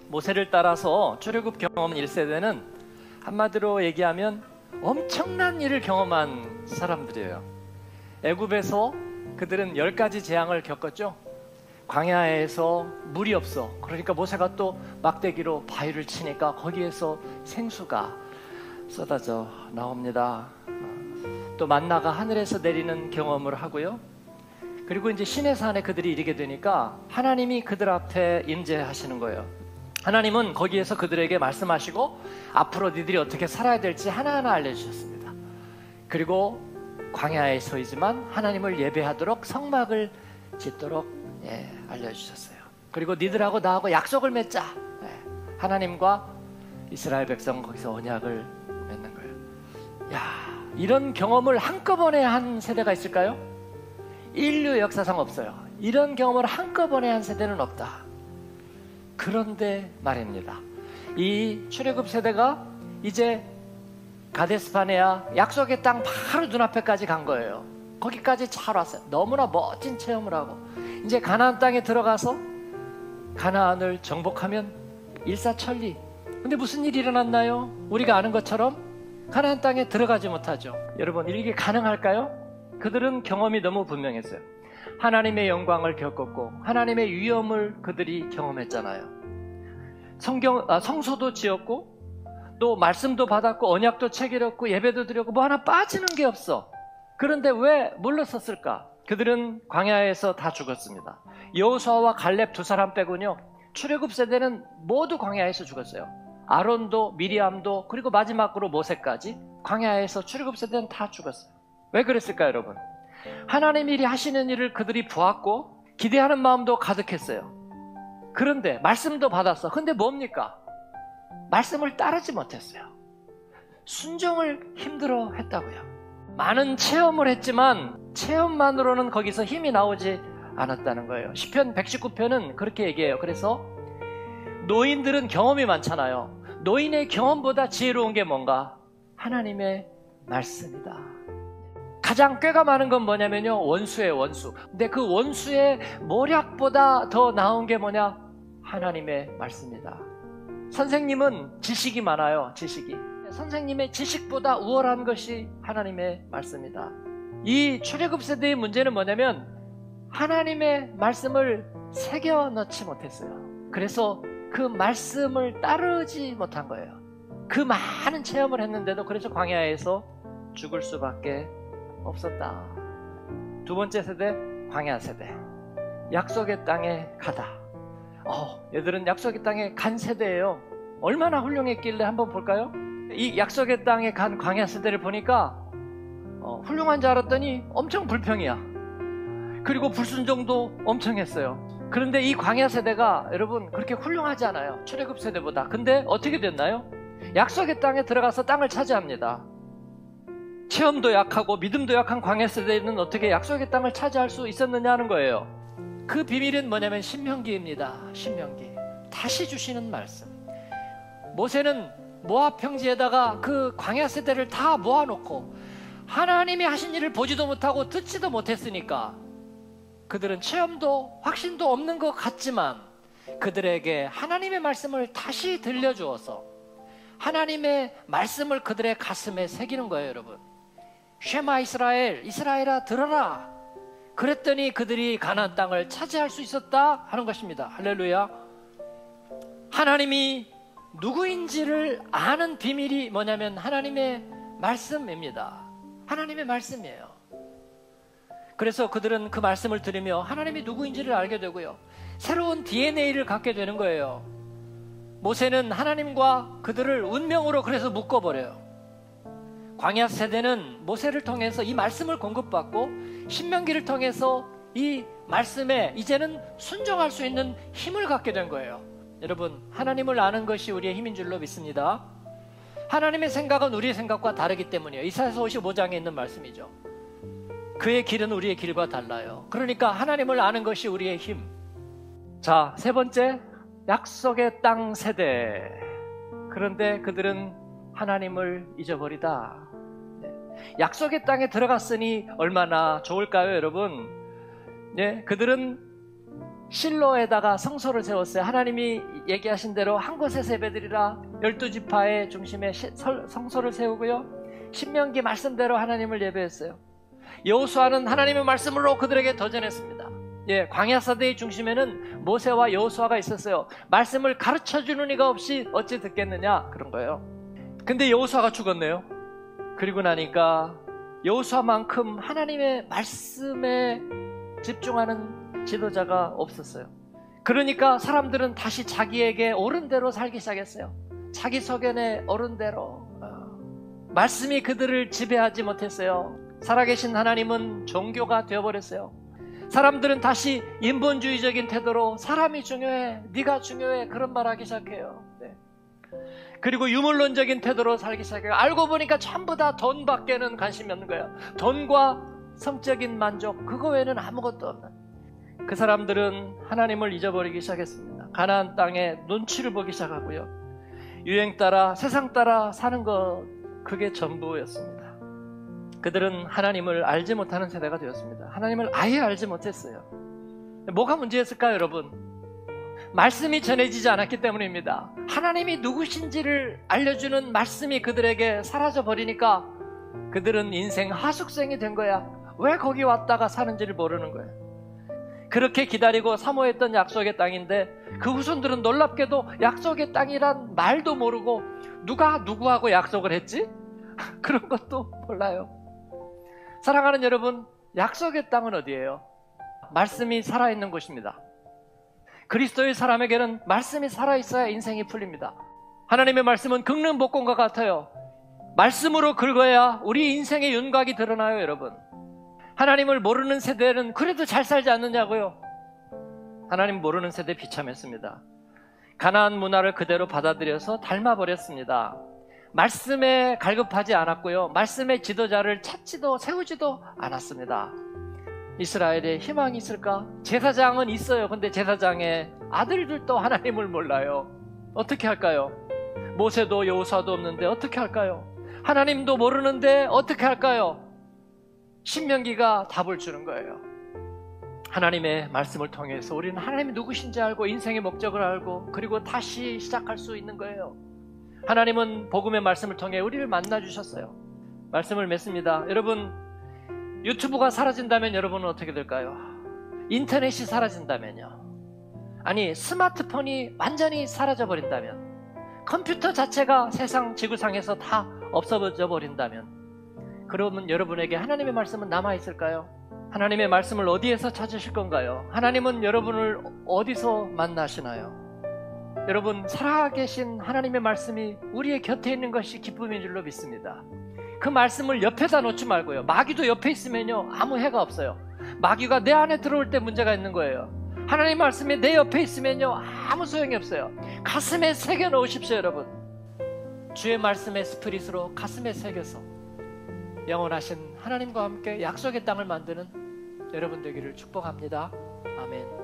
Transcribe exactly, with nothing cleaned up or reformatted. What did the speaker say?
모세를 따라서 출애굽 경험 일 세대는 한마디로 얘기하면 엄청난 일을 경험한 사람들이에요. 애굽에서 그들은 열 가지 재앙을 겪었죠. 광야에서 물이 없어. 그러니까 모세가 또 막대기로 바위를 치니까 거기에서 생수가 쏟아져 나옵니다. 또 만나가 하늘에서 내리는 경험을 하고요. 그리고 이제 시내산에 그들이 이르게 되니까 하나님이 그들 앞에 임재하시는 거예요. 하나님은 거기에서 그들에게 말씀하시고 앞으로 니들이 어떻게 살아야 될지 하나하나 알려주셨습니다. 그리고 광야에 서이지만 하나님을 예배하도록 성막을 짓도록 예, 알려주셨어요. 그리고 니들하고 나하고 약속을 맺자. 예, 하나님과 이스라엘 백성 거기서 언약을 맺는 거예요. 야, 이런 경험을 한꺼번에 한 세대가 있을까요? 인류 역사상 없어요. 이런 경험을 한꺼번에 한 세대는 없다. 그런데 말입니다. 이 출애굽 세대가 이제 가데스바네아 약속의 땅 바로 눈앞에까지 간 거예요. 거기까지 잘 왔어요. 너무나 멋진 체험을 하고 이제 가나안 땅에 들어가서 가나안을 정복하면 일사천리. 근데 무슨 일이 일어났나요? 우리가 아는 것처럼 가나안 땅에 들어가지 못하죠. 여러분, 이게 가능할까요? 그들은 경험이 너무 분명했어요. 하나님의 영광을 겪었고 하나님의 위엄을 그들이 경험했잖아요. 성경, 아, 성소도 지었고 또 말씀도 받았고 언약도 체결했고 예배도 드렸고 뭐 하나 빠지는 게 없어. 그런데 왜 물러섰을까? 그들은 광야에서 다 죽었습니다. 여호수아와 갈렙 두 사람 빼고는요, 출애굽 세대는 모두 광야에서 죽었어요. 아론도 미리암도 그리고 마지막으로 모세까지 광야에서 출애굽 세대는 다 죽었어요. 왜 그랬을까요, 여러분? 하나님이 하시는 일을 그들이 보았고 기대하는 마음도 가득했어요. 그런데 말씀도 받았어. 근데 뭡니까? 말씀을 따르지 못했어요. 순종을 힘들어 했다고요. 많은 체험을 했지만 체험만으로는 거기서 힘이 나오지 않았다는 거예요. 시편 백십구 편은 그렇게 얘기해요. 그래서 노인들은 경험이 많잖아요. 노인의 경험보다 지혜로운 게 뭔가? 하나님의 말씀이다. 가장 꾀가 많은 건 뭐냐면요, 원수예요, 원수. 근데 그 원수의 모략보다 더 나은 게 뭐냐? 하나님의 말씀이다. 선생님은 지식이 많아요, 지식이. 선생님의 지식보다 우월한 것이 하나님의 말씀이다. 이 출애굽 세대의 문제는 뭐냐면 하나님의 말씀을 새겨 넣지 못했어요. 그래서 그 말씀을 따르지 못한 거예요. 그 많은 체험을 했는데도 그래서 광야에서 죽을 수밖에 없었다. 두 번째 세대, 광야 세대. 약속의 땅에 가다. 어, 얘들은 약속의 땅에 간 세대예요. 얼마나 훌륭했길래 한번 볼까요? 이 약속의 땅에 간 광야 세대를 보니까 어, 훌륭한 줄 알았더니 엄청 불평이야. 그리고 불순종도 엄청 했어요. 그런데 이 광야 세대가 여러분 그렇게 훌륭하지 않아요. 출애굽 세대보다. 근데 어떻게 됐나요? 약속의 땅에 들어가서 땅을 차지합니다. 체험도 약하고 믿음도 약한 광야 세대는 어떻게 약속의 땅을 차지할 수 있었느냐 하는 거예요. 그 비밀은 뭐냐면 신명기입니다. 신명기. 다시 주시는 말씀. 모세는 모압 평지에다가 그 광야 세대를 다 모아놓고 하나님이 하신 일을 보지도 못하고 듣지도 못했으니까 그들은 체험도 확신도 없는 것 같지만 그들에게 하나님의 말씀을 다시 들려주어서 하나님의 말씀을 그들의 가슴에 새기는 거예요, 여러분. 쉐마 이스라엘, 이스라엘아 들어라. 그랬더니 그들이 가나안 땅을 차지할 수 있었다 하는 것입니다. 할렐루야. 하나님이 누구인지를 아는 비밀이 뭐냐면 하나님의 말씀입니다. 하나님의 말씀이에요. 그래서 그들은 그 말씀을 들으며 하나님이 누구인지를 알게 되고요, 새로운 디엔에이를 갖게 되는 거예요. 모세는 하나님과 그들을 운명으로 그래서 묶어버려요. 광야 세대는 모세를 통해서 이 말씀을 공급받고 신명기를 통해서 이 말씀에 이제는 순종할 수 있는 힘을 갖게 된 거예요. 여러분, 하나님을 아는 것이 우리의 힘인 줄로 믿습니다. 하나님의 생각은 우리의 생각과 다르기 때문이에요. 이사야서 오십오 장에 있는 말씀이죠. 그의 길은 우리의 길과 달라요. 그러니까 하나님을 아는 것이 우리의 힘. 자, 세 번째, 약속의 땅 세대. 그런데 그들은 하나님을 잊어버리다. 약속의 땅에 들어갔으니 얼마나 좋을까요, 여러분? 네, 그들은 실로에다가 성소를 세웠어요. 하나님이 얘기하신 대로 한 곳에서 예배드리라. 열두 지파의 중심에 시, 설, 성소를 세우고요. 신명기 말씀대로 하나님을 예배했어요. 여호수아는 하나님의 말씀으로 그들에게 도전했습니다. 예, 광야사대의 중심에는 모세와 여호수아가 있었어요. 말씀을 가르쳐주는 이가 없이 어찌 듣겠느냐, 그런 거예요. 근데 여호수아가 죽었네요. 그리고 나니까 여호수아만큼 하나님의 말씀에 집중하는 지도자가 없었어요. 그러니까 사람들은 다시 자기에게 옳은 대로 살기 시작했어요. 자기 소견에 옳은 대로. 말씀이 그들을 지배하지 못했어요. 살아계신 하나님은 종교가 되어버렸어요. 사람들은 다시 인본주의적인 태도로 사람이 중요해, 네가 중요해, 그런 말 하기 시작해요. 네. 그리고 유물론적인 태도로 살기 시작해요. 알고 보니까 전부 다 돈밖에는 관심이 없는 거예요. 돈과 성적인 만족, 그거 외에는 아무것도 없는. 그 사람들은 하나님을 잊어버리기 시작했습니다. 가나안 땅에 눈치를 보기 시작하고요. 유행 따라, 세상 따라 사는 것, 그게 전부였습니다. 그들은 하나님을 알지 못하는 세대가 되었습니다. 하나님을 아예 알지 못했어요. 뭐가 문제였을까요, 여러분? 말씀이 전해지지 않았기 때문입니다. 하나님이 누구신지를 알려주는 말씀이 그들에게 사라져 버리니까 그들은 인생 하숙생이 된 거야. 왜 거기 왔다가 사는지를 모르는 거예요. 그렇게 기다리고 사모했던 약속의 땅인데 그 후손들은 놀랍게도 약속의 땅이란 말도 모르고 누가 누구하고 약속을 했지? 그런 것도 몰라요. 사랑하는 여러분, 약속의 땅은 어디예요? 말씀이 살아있는 곳입니다. 그리스도의 사람에게는 말씀이 살아있어야 인생이 풀립니다. 하나님의 말씀은 긁는 복권과 같아요. 말씀으로 긁어야 우리 인생의 윤곽이 드러나요, 여러분. 하나님을 모르는 세대는 그래도 잘 살지 않느냐고요? 하나님 모르는 세대 비참했습니다. 가나안 문화를 그대로 받아들여서 닮아버렸습니다. 말씀에 갈급하지 않았고요. 말씀의 지도자를 찾지도 세우지도 않았습니다. 이스라엘에 희망이 있을까? 제사장은 있어요. 근데 제사장의 아들들도 하나님을 몰라요. 어떻게 할까요? 모세도 여호수아도 없는데 어떻게 할까요? 하나님도 모르는데 어떻게 할까요? 신명기가 답을 주는 거예요. 하나님의 말씀을 통해서 우리는 하나님이 누구신지 알고 인생의 목적을 알고 그리고 다시 시작할 수 있는 거예요. 하나님은 복음의 말씀을 통해 우리를 만나주셨어요. 말씀을 맺습니다. 여러분, 유튜브가 사라진다면 여러분은 어떻게 될까요? 인터넷이 사라진다면요? 아니, 스마트폰이 완전히 사라져버린다면, 컴퓨터 자체가 세상 지구상에서 다 없어져 버린다면, 그러면 여러분에게 하나님의 말씀은 남아있을까요? 하나님의 말씀을 어디에서 찾으실 건가요? 하나님은 여러분을 어디서 만나시나요? 여러분, 살아계신 하나님의 말씀이 우리의 곁에 있는 것이 기쁨인 줄로 믿습니다. 그 말씀을 옆에다 놓지 말고요. 마귀도 옆에 있으면요, 아무 해가 없어요. 마귀가 내 안에 들어올 때 문제가 있는 거예요. 하나님의 말씀이 내 옆에 있으면요, 아무 소용이 없어요. 가슴에 새겨 놓으십시오, 여러분. 주의 말씀의 스피릿으로 가슴에 새겨서 영원하신 하나님과 함께 약속의 땅을 만드는 여러분 되기를 축복합니다. 아멘.